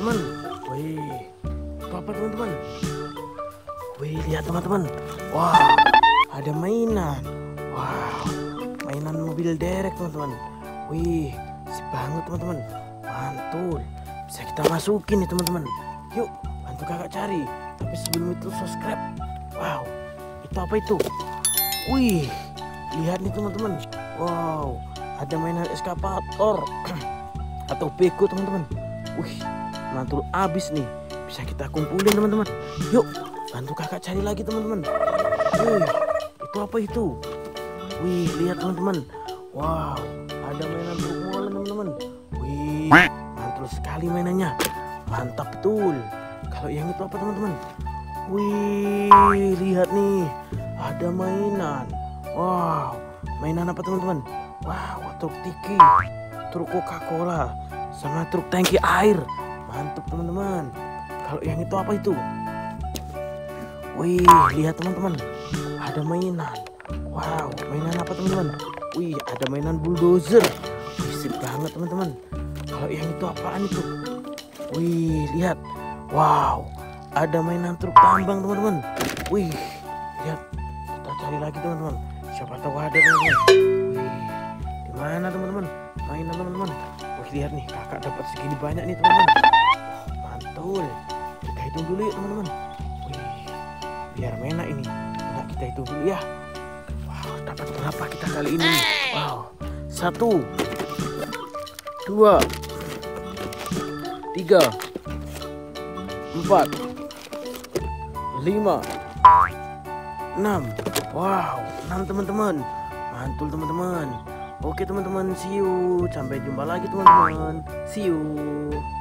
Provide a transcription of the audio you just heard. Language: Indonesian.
teman-teman. Wih, itu apa teman-teman? Wih, lihat teman-teman. Wah, ada mainan. Wow, mainan mobil derek teman-teman. Wih, sip banget teman-teman. Mantul. Bisa kita masukin nih teman-teman. Yuk, bantu kakak cari. Tapi sebelum itu subscribe. Wow, itu apa itu? Wih, lihat nih teman-teman. Wow, ada mainan eskapator atau beko teman-teman. Wih, mantul abis nih. Bisa kita kumpulin teman-teman. Yuk, bantu kakak cari lagi teman-teman. Wih, itu apa itu? Wih, lihat teman-teman. Wow, ada mainan truk molen teman-teman. Wih, mantul sekali mainannya. Mantap betul. Kalau yang itu apa teman-teman? Wih, lihat nih. Ada mainan. Wow, mainan apa teman-teman? Wow, truk tiki, truk Coca-Cola, sama truk tangki air. Mantap teman-teman. Kalau yang itu apa itu? Wih, lihat teman-teman. Ada mainan. Wow, mainan apa teman-teman? Wih, ada mainan bulldozer. Sip banget teman-teman. Kalau yang itu apaan itu? Wih, lihat. Wow, ada mainan truk tambang teman-teman. Wih, lihat. Kita cari lagi teman-teman. Siapa tahu ada teman-teman. Wih, di mana teman-teman? Mainan teman-teman. Wih, lihat nih, kakak dapat segini banyak nih teman-teman. Mantul. Kita hitung dulu yuk teman-teman. Wih, biar enak ini. Nah, kita hitung dulu ya. Wow, dapat berapa kita kali ini? Wow, 1, 2, 3, 4, 5, 6. Wow, 6 teman-teman. Mantul teman-teman. Oke teman-teman, see you. Sampai jumpa lagi teman-teman. See you.